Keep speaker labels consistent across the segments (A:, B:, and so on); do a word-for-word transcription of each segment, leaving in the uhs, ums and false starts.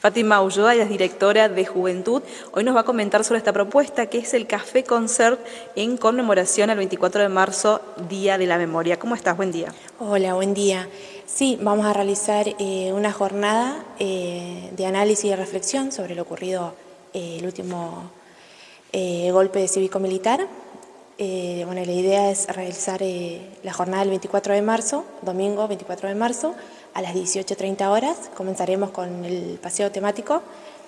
A: Fátima Ulloa es directora de Juventud. Hoy nos va a comentar sobre esta propuesta que es el Café Concert en conmemoración al veinticuatro de marzo, Día de la Memoria. ¿Cómo estás? Buen día.
B: Hola, buen día. Sí, vamos a realizar eh, una jornada eh, de análisis y reflexión sobre lo ocurrido eh, el último eh, golpe cívico-militar. Eh, bueno, la idea es realizar eh, la jornada del veinticuatro de marzo, domingo veinticuatro de marzo, a las dieciocho treinta horas. Comenzaremos con el paseo temático,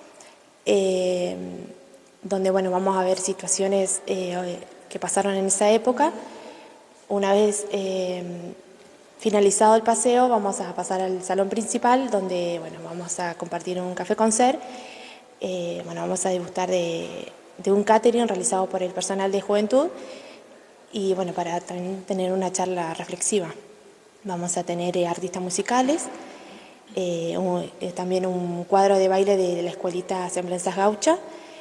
B: eh, donde bueno, vamos a ver situaciones eh, que pasaron en esa época. Una vez eh, finalizado el paseo, vamos a pasar al salón principal, donde bueno, vamos a compartir un café concert. Eh, bueno, vamos a degustar de, de un catering realizado por el personal de Juventud y bueno, para también tener una charla reflexiva. Vamos a tener eh, artistas musicales, eh, un, eh, también un cuadro de baile de, de la escuelita Semblanzas Gaucha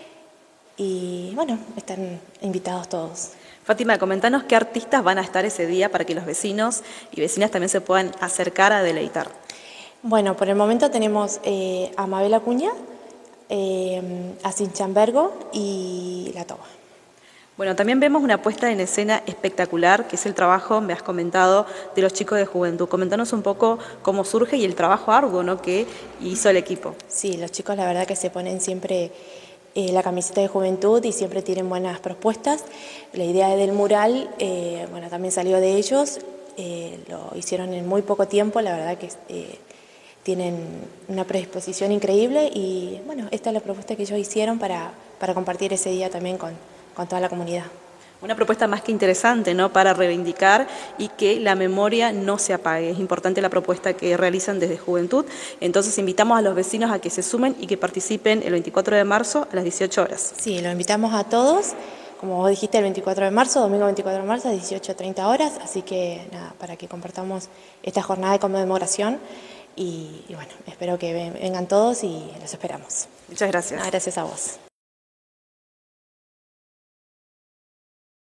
B: y bueno, están invitados todos.
A: Fátima, comentanos qué artistas van a estar ese día para que los vecinos y vecinas también se puedan acercar a deleitar.
B: Bueno, por el momento tenemos eh, a Mabel Acuña, eh, a Sinchambergo y La Toba.
A: Bueno, también vemos una puesta en escena espectacular, que es el trabajo, me has comentado, de los chicos de Juventud. Comentanos un poco cómo surge y el trabajo arduo, ¿no?, que hizo el equipo.
B: Sí, los chicos la verdad que se ponen siempre eh, la camiseta de Juventud y siempre tienen buenas propuestas. La idea del mural, eh, bueno, también salió de ellos, eh, lo hicieron en muy poco tiempo, la verdad que eh, tienen una predisposición increíble y bueno, esta es la propuesta que ellos hicieron para, para compartir ese día también con con toda la comunidad.
A: Una propuesta más que interesante, ¿no?, para reivindicar y que la memoria no se apague. Es importante la propuesta que realizan desde Juventud. Entonces invitamos a los vecinos a que se sumen y que participen el veinticuatro de marzo a las dieciocho horas.
B: Sí, lo invitamos a todos. Como vos dijiste, el veinticuatro de marzo, domingo veinticuatro de marzo, a dieciocho treinta horas. Así que nada, para que compartamos esta jornada de conmemoración. Y, y bueno, espero que vengan todos y los esperamos.
A: Muchas gracias.
B: Ah, gracias a vos.